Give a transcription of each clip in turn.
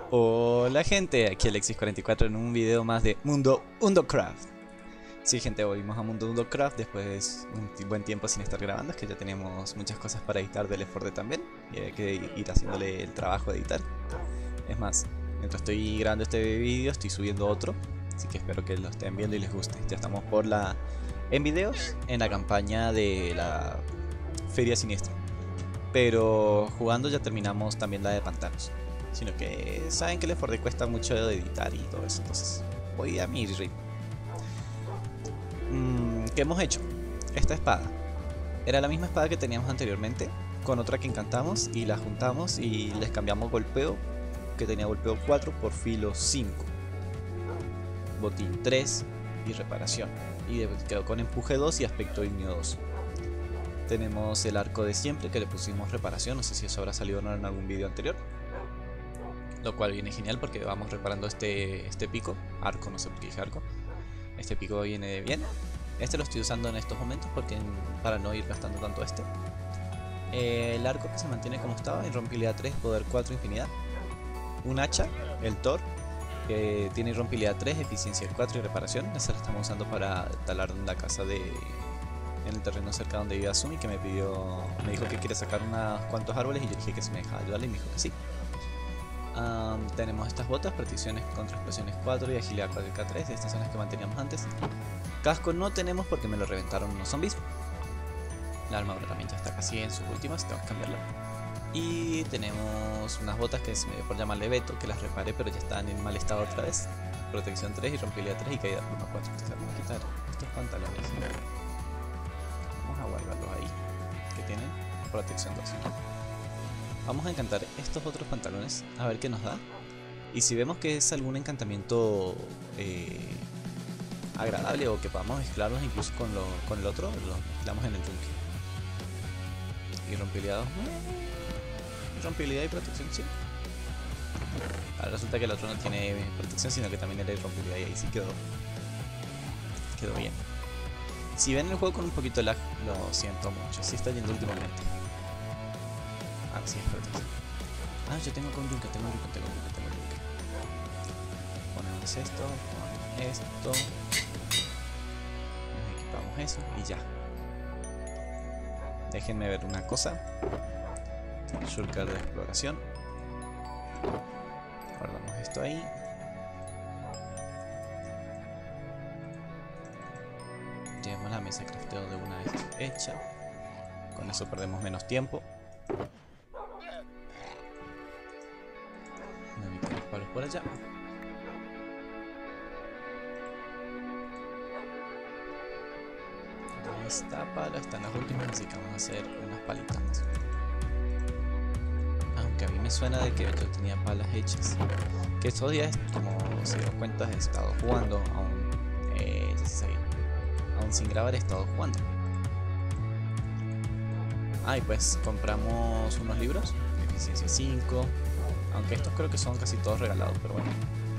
Hola gente, aquí Alexis44 en un video más de Mundo Undocraft. Sí gente, volvimos a Mundo Undocraft después de un buen tiempo sin estar grabando. Es que ya teníamos muchas cosas para editar del Left 4 Dead también y hay que ir haciéndole el trabajo de editar. Es más, mientras estoy grabando este video estoy subiendo otro, así que espero que lo estén viendo y les guste. Ya estamos en videos en la campaña de la Feria Siniestra, pero jugando ya terminamos también la de Pantanos. Sino que saben que Left 4 Dead cuesta mucho de editar y todo eso, entonces voy a mi ritmo. ¿Qué hemos hecho? Esta espada era la misma espada que teníamos anteriormente, con otra que encantamos y la juntamos y les cambiamos golpeo, que tenía golpeo 4 por filo 5, botín 3 y reparación, y quedó con empuje 2 y aspecto ignio 2. Tenemos el arco de siempre, que le pusimos reparación, no sé si eso habrá salido o no en algún video anterior, lo cual viene genial porque vamos reparando este pico, arco, no sé por qué dije arco. Este pico viene bien. Este lo estoy usando en estos momentos para no ir gastando tanto este. El arco que se mantiene como estaba, irrompibilidad 3, poder 4, infinidad. Un hacha, el Thor, que tiene irrompibilidad 3, eficiencia 4 y reparación. Esa la estamos usando para talar en la casa en el terreno cerca donde vive Azumi, que me dijo que quiere sacar unos cuantos árboles y yo dije que si me dejaba ayudarle y me dijo que sí. Tenemos estas botas, protecciones contra explosiones 4 y agilidad 4K3, estas son las que manteníamos antes. Casco no tenemos porque me lo reventaron unos zombies. La armadura también ya está casi en sus últimas, tengo que cambiarla. Y tenemos unas botas que se me dio por llamarle Beto, que las reparé pero ya están en mal estado otra vez. Protección 3 y rompibilidad 3 y caída por 4. Entonces vamos a quitar estos pantalones. Vamos a guardarlos ahí, que tienen protección 2. Vamos a encantar estos otros pantalones a ver qué nos da. Y si vemos que es algún encantamiento agradable o que podamos mezclarlos incluso con el otro, lo mezclamos en el yunque. Y rompibilidad 2. Rompibilidad y protección, sí. Ahora resulta que el otro no tiene protección, sino que también era rompibilidad y ahí sí quedó bien. Si ven el juego con un poquito de lag, lo siento mucho. Sí está yendo últimamente. Sí, es protección. Yo tengo con yunque, tengo yunque. Ponemos esto, con esto. Nos equipamos eso y ya. Déjenme ver una cosa. Shulker de exploración. Guardamos esto ahí. Llevamos la mesa de crafteo de una vez hecha. Con eso perdemos menos tiempo. Palos por allá. Esta pala está en las últimas, así que vamos a hacer unas palitas más. Aunque a mí me suena de que yo tenía palas hechas. Que estos días, como se dio cuenta, he estado jugando aún. Ya se sabía. Aún sin grabar he estado jugando. Y pues compramos unos libros. Eficiencia 5. Aunque estos creo que son casi todos regalados, pero bueno.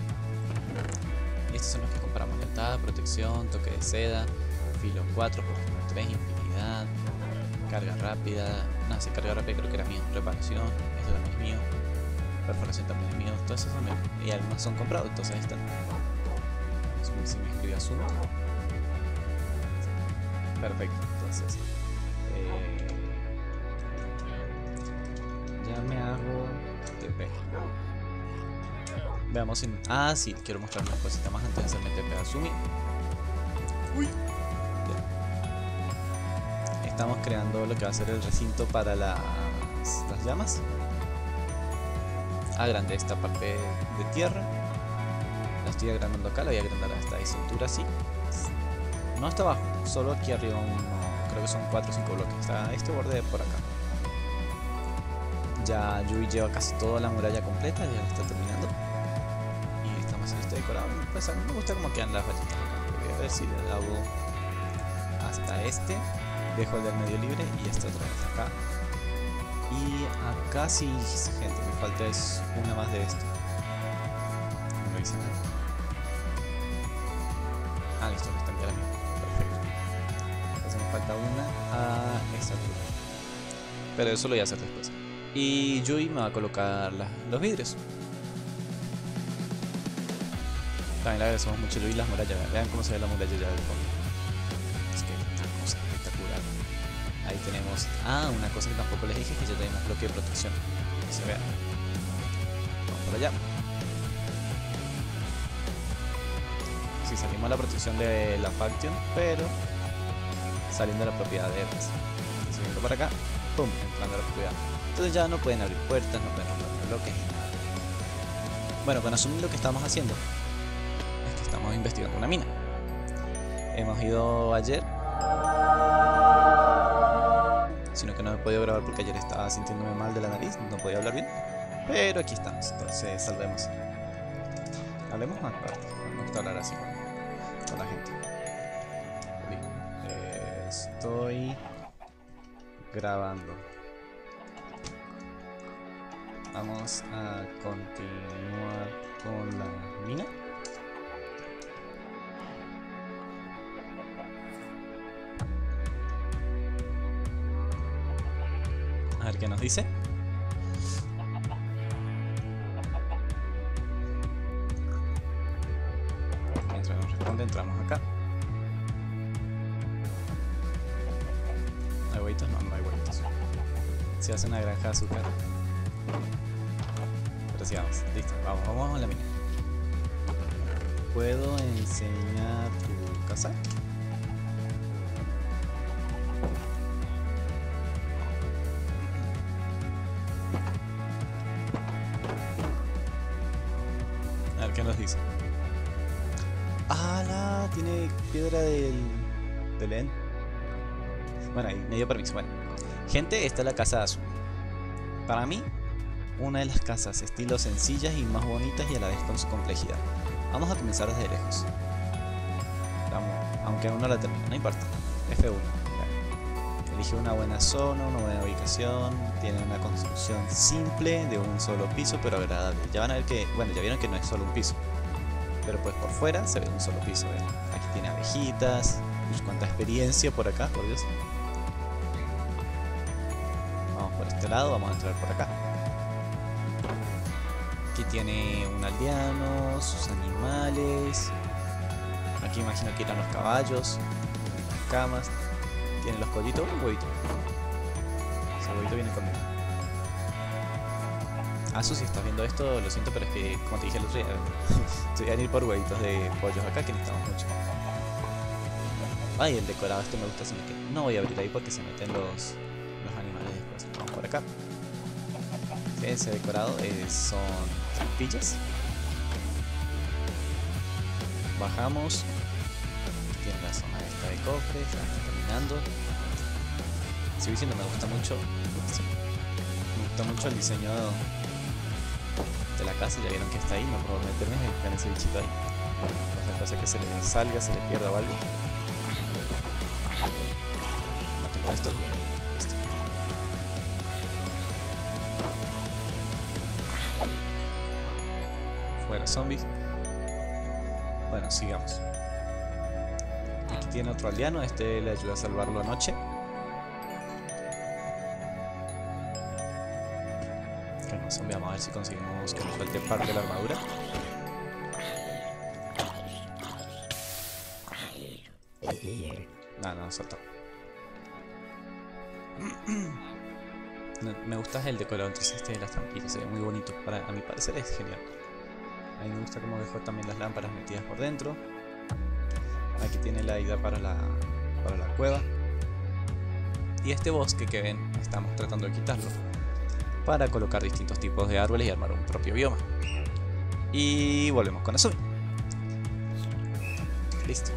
Y estos son los que compramos: lealtad, protección, toque de seda, filo 4 por filo 3, infinidad, carga rápida. No, si carga rápida creo que era mío. Reparación, esto también es mío. Perforación también es mío. Todos esos son míos. Y algunos son comprados, entonces ahí están. Si me escribí asunto. Perfecto, entonces. Ya me hago TP. Veamos si... sí, quiero mostrar una cosita más antes de hacerme TP a Azumi. Uy. Ya. Estamos creando lo que va a ser el recinto para las llamas. Agrandé esta parte de tierra. La estoy agrandando acá, la voy a agrandar hasta esa altura así. No hasta abajo, solo aquí arriba creo que son 4 o 5 bloques. Está este borde de por acá. Ya Yui lleva casi toda la muralla completa, ya la está terminando. Y estamos haciendo este decorado. Pues a mí me gusta cómo quedan las rayitas acá. Voy a ver si le hago hasta este. Dejo el del medio libre y este otra vez acá. Y acá sí, gente, me falta es una más de esto. No lo hice nada. Listo, me están ya la misma. Perfecto. Entonces me falta una a esta altura. Pero eso lo voy a hacer después. Y Yui me va a colocar los vidrios. También le agradecemos mucho Luis las murallas. Vean cómo se ve la muralla ya del fondo. Es que es una cosa espectacular. Ahí tenemos... Ah, una cosa que tampoco les dije es que ya tenemos bloque de protección. Que se vea. Vamos por allá. Sí, salimos a la protección de la Faction, pero saliendo de la propiedad de Evans. Siguiendo para acá, pum, entrando a la propiedad. Entonces ya no pueden abrir puertas, no pueden romper bloques ni nada. Bueno, con asumir lo que estamos haciendo es que estamos investigando una mina. Hemos ido ayer, sino que no he podido grabar porque ayer estaba sintiéndome mal de la nariz, no podía hablar bien. Pero aquí estamos, entonces salvemos. Hablemos más tarde, me gusta hablar así con la gente. Estoy grabando. Vamos a continuar con la mina. A ver qué nos dice. Mientras nos responde, entramos acá. ¿Hay huevitos? No, no hay huevitos. Se hace una granja de azúcar. Pero sigamos, listo, vamos a la mina. ¿Puedo enseñar tu casa? A ver qué nos dice. ¡Hala! Tiene piedra del End. Bueno, ahí me dio permiso. Bueno, gente, esta es la casa de azul. Para mí, una de las casas estilo sencillas y más bonitas y a la vez con su complejidad. Vamos a comenzar desde lejos. Aunque aún no la termino, no importa. F1. Elige una buena zona, una buena ubicación. Tiene una construcción simple de un solo piso, pero agradable. Ya van a ver que, bueno, ya vieron que no es solo un piso. Pero pues por fuera se ve un solo piso. ¿Ven? Aquí tiene abejitas. Uy, cuánta experiencia por acá, por Dios. Vamos por este lado, vamos a entrar por acá. Aquí tiene un aldeano, sus animales. Aquí imagino que irán los caballos, las camas. Tiene los pollitos, un huevito. Ese huevito viene conmigo. Asu, si estás viendo esto, lo siento, pero es que, como te dije el otro día, estoy a ir por huevitos de pollos acá que necesitamos mucho. Ay, el decorado este me gusta, sino que no voy a abrir ahí porque se meten los animales después. Vamos por acá. Ese decorado son trampillas. Bajamos. Tiene la zona esta de cofres. Ya está terminando. Sigo diciendo, me gusta mucho. Sí, me gusta mucho el diseño de la casa. Ya vieron que está ahí. No puedo meterme en ese bichito ahí. Otra cosa que se le salga, se le pierda o algo. No tengo esto. Fuera zombies. Bueno, sigamos. Aquí tiene otro aldeano. Este le ayuda a salvarlo anoche. Calma, zombie. Vamos a ver si conseguimos que nos suelte parte de la armadura. No, soltó. Me gusta el decorado entonces este de las trampillas. Se ve muy bonito. A mi parecer es genial. A mí me gusta cómo dejó también las lámparas metidas por dentro. Aquí tiene la ida para la cueva. Y este bosque que ven, estamos tratando de quitarlo para colocar distintos tipos de árboles y armar un propio bioma. Y volvemos con Azumi. Listo.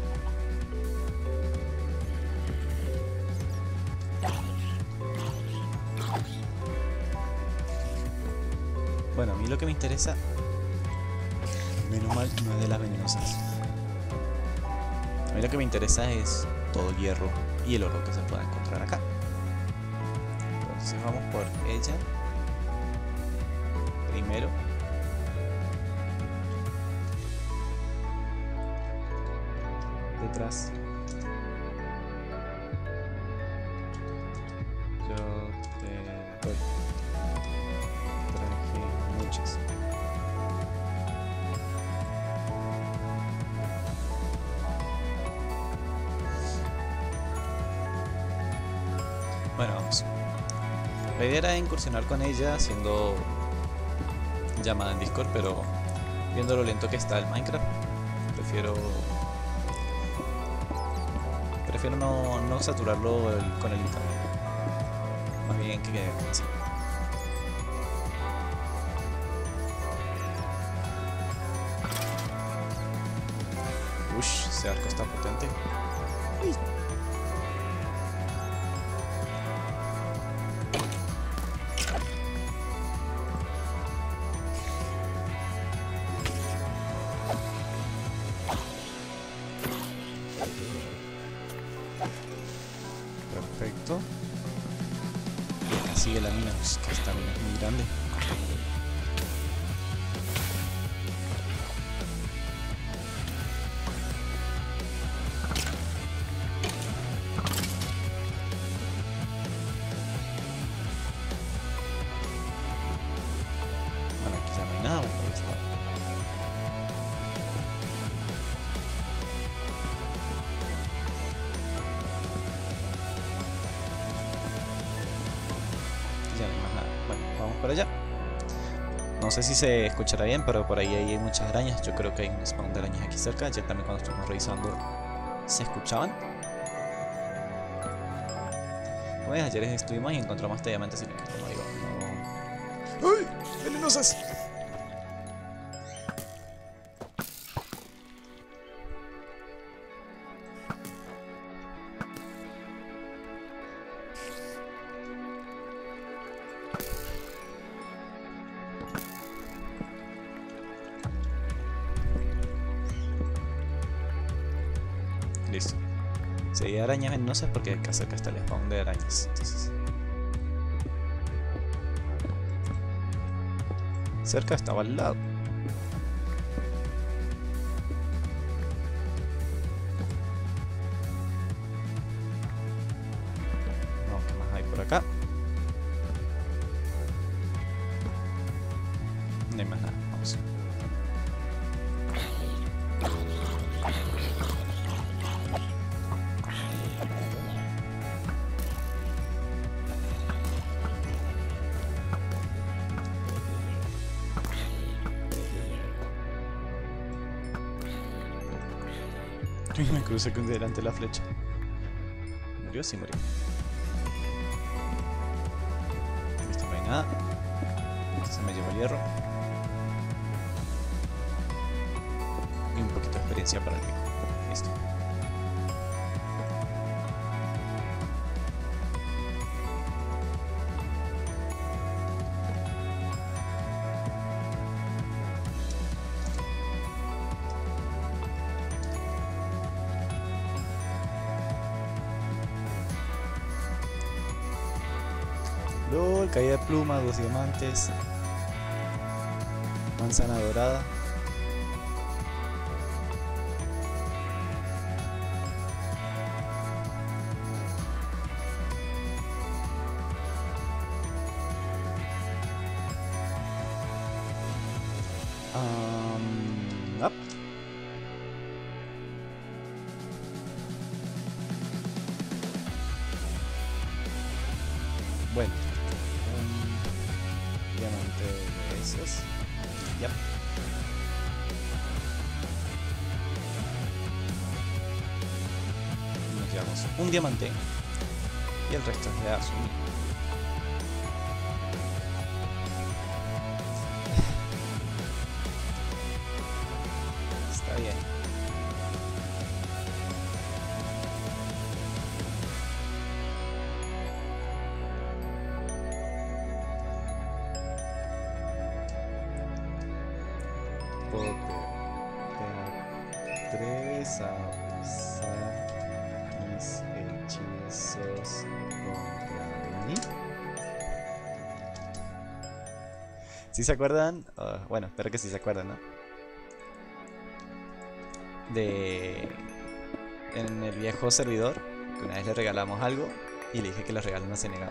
Bueno, a mí lo que me interesa, menos mal, no es de las venenosas. A mí lo que me interesa es todo el hierro y el oro que se pueda encontrar acá. Entonces vamos por ella. Primero. Detrás. Yo te doy. Traje muchas. Bueno, vamos. La idea era incursionar con ella haciendo llamada en Discord, pero viendo lo lento que está el Minecraft, prefiero no saturarlo con el internet. Más bien que quede así. Ush, ese arco está potente. Uy. Perfecto. Y acá sigue la mina, pues, que esta mina es muy grande. Bueno, aquí ya no hay nada, por este lado. Ya no hay más nada. Bueno, vamos para allá. No sé si se escuchará bien, pero por ahí hay muchas arañas. Yo creo que hay un spawn de arañas aquí cerca. Ya también cuando estuvimos revisando se escuchaban. Como ves, ayer estuvimos y encontramos este diamante sin que no digo. No. ¡Ay! ¡Venenosas! Listo. Si hay arañas venenosas porque acá cerca está el spawn de arañas. Entonces, cerca estaba al lado. No, ¿qué más hay por acá? No hay más nada. Vamos. Me crucé con delante la flecha. ¿Murió? Sí, murió. Listo, no hay nada. Se me llevó el hierro. Y un poquito de experiencia para el pico. Listo. LOL, caída de pluma, 2 diamantes. Manzana dorada. Up. Bueno, un diamante de esos. Yep. Nos llevamos un diamante y el resto es de azul. Está bien. ¿Te atreves a usar mis hechizos contra mí? ¿Sí se acuerdan? Bueno, espero que sí se acuerdan, ¿no? En el viejo servidor, que una vez le regalamos algo y le dije que le regalo no se negaba.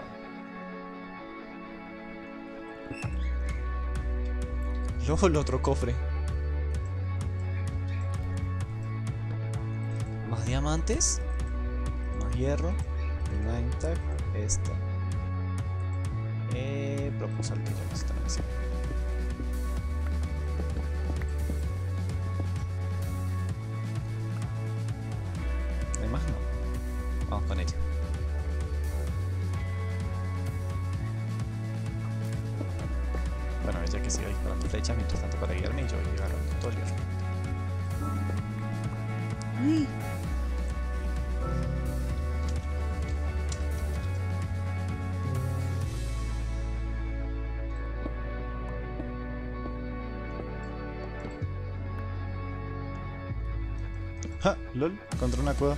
Luego el otro cofre. Más diamantes, más hierro, Nine Tag, esta. Proposal que ya me están haciendo. Además no. Vamos con ella. Bueno, ella que siga disparando flechas, mientras tanto para guiarme y yo voy agarrando todo el hierro. ¡Ja! ¡Lol! Contra una cueva.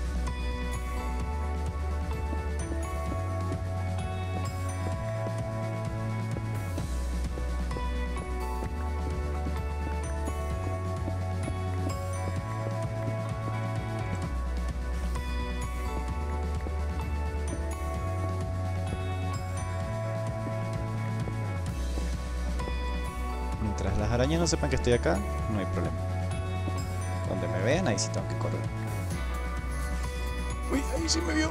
Mientras las arañas no sepan que estoy acá, no hay problema. Donde me vean, ahí sí tengo que correr. Uy, ahí sí me vio.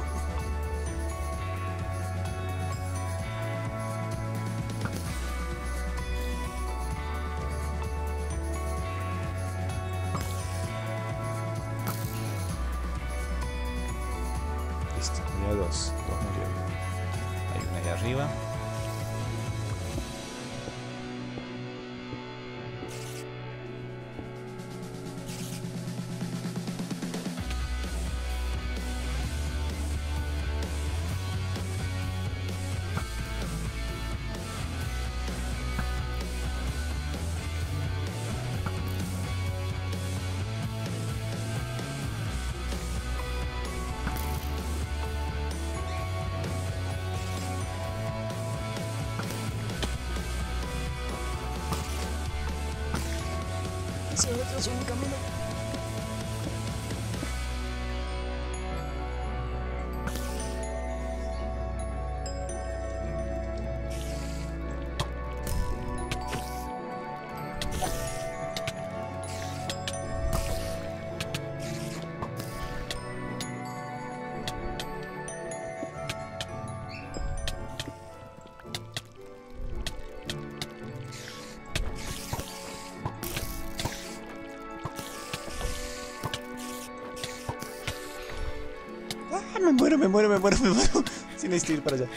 Listo, ya dos murieron. Hay una ahí arriba. Se me atrasó un camino. Me muero. Sí, necesito ir para allá.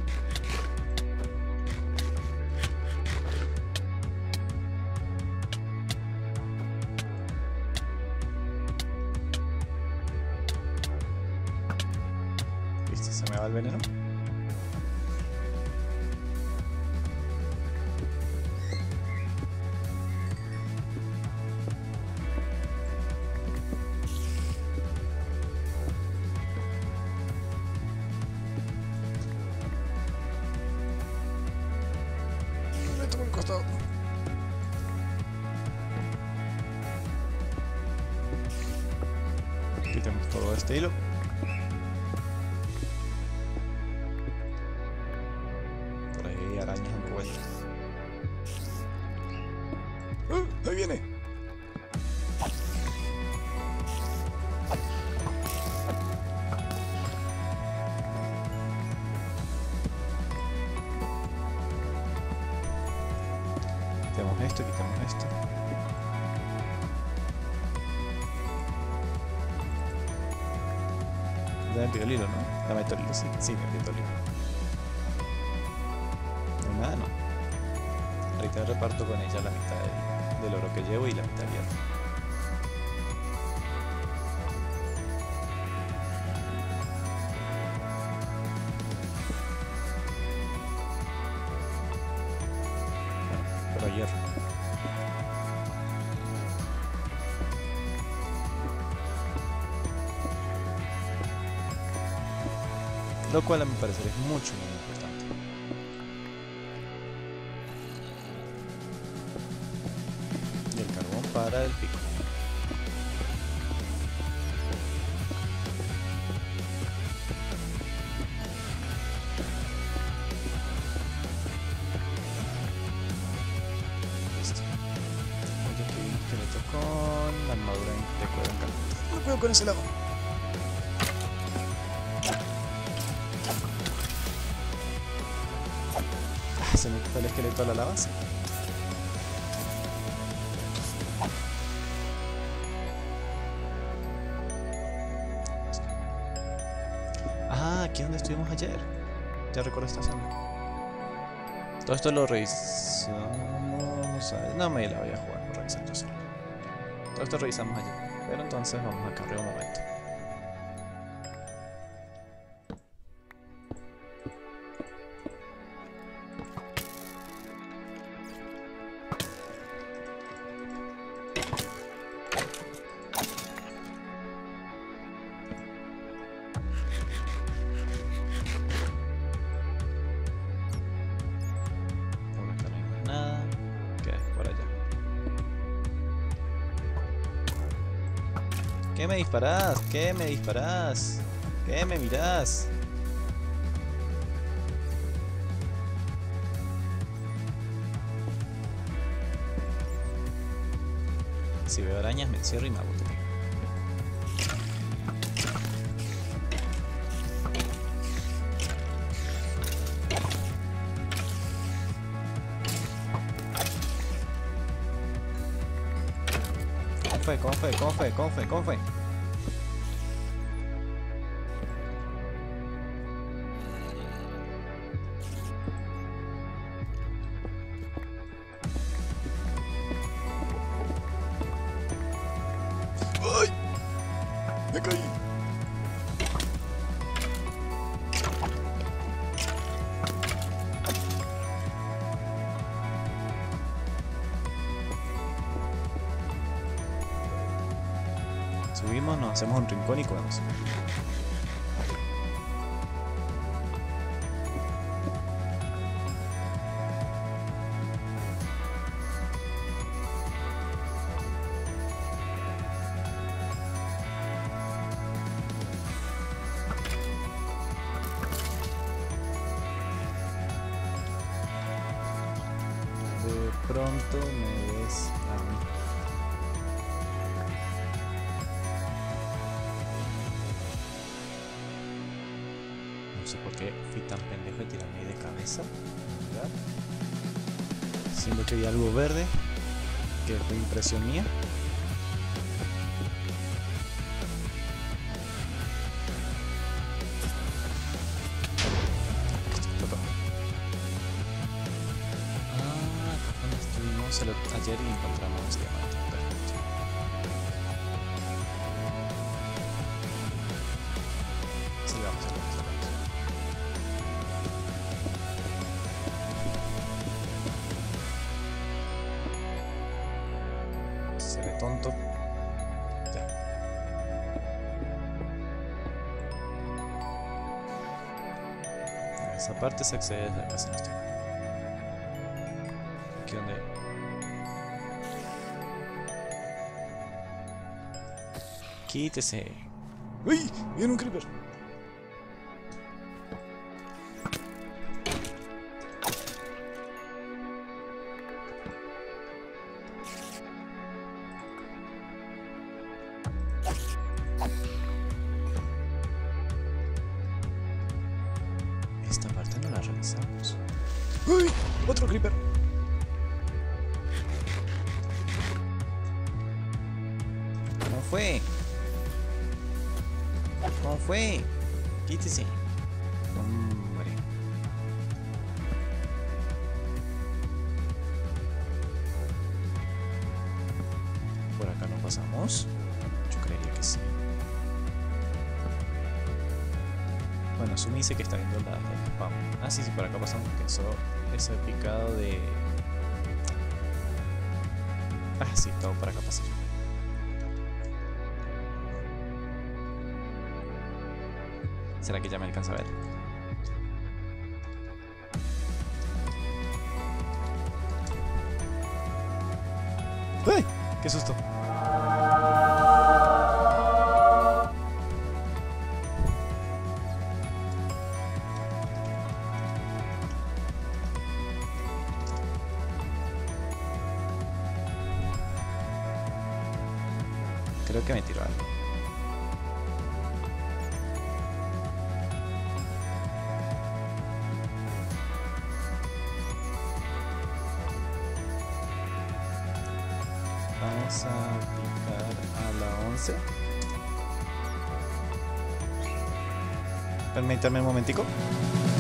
Listo, se me va el veneno. Un costado. Quitemos todo este hilo. Por ahí hay arañas dando vueltas. Ahí viene. Quitamos esto. Ya me pidió el hilo, ¿no? Ya me pidió el hilo, sí, me pidió el hilo. No, nada, no. Ahorita reparto con ella la mitad del oro que llevo y la mitad del hierro. Pero hierro. Lo cual a mi parecer es mucho muy importante. Y el carbón para el pico. Listo. Oye, que vi que le tocó la armadura de cuero en calor. No puedo con ese lado. se me quitó el esqueleto a la lava. Sí. Ah, aquí es donde estuvimos ayer. Ya recuerdo esta zona. Todo esto lo revisamos. No me la voy a jugar, revisando solo. Todo esto revisamos ayer. Pero entonces vamos acá arriba un momento. ¿Qué me disparás? ¿Qué me disparás? ¿Qué me mirás? Si veo arañas me encierro y me aburro. ¿Cómo fue? ¡Ay! Me caí. Subimos, nos hacemos un rincón y comemos. De pronto me ves a mí. No sé por qué fui tan pendejo de tirarme ahí de cabeza. ¿Verdad? Siendo que vi algo verde, que fue impresión mía. Ayer y encontramos diamante. Perfecto. Sigamos. Se ve tonto. Ya. A esa parte se accede desde acá si no estoy mal. Aquí donde. Quítese. ¡Uy! ¡Viene un creeper! Esta parte no la revisamos. ¡Uy! ¡Otro creeper! ¿Cómo fue? ¿Cómo fue? Quítese. Hombre. ¿Por acá no pasamos? Yo creería que sí. Bueno, Sumi dice que está viendo el spam. Ah, sí, por acá pasamos. Que eso, ese picado de... Ah, sí, todo por acá pasamos. ¿Será que ya me alcanza a ver? ¡Ay! ¡Qué susto! Creo que me tiró algo. Vamos a aplicar a la 11. Permítame un momentico.